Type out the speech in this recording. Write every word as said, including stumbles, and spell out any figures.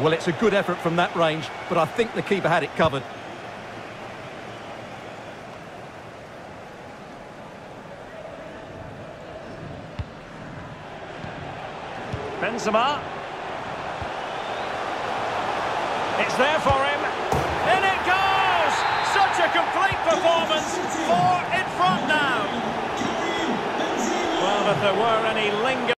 Well, it's a good effort from that range, but I think the keeper had it covered. Benzema. It's there for him. In it goes! Such a complete performance. Four in front now. Well, if there were any lingering...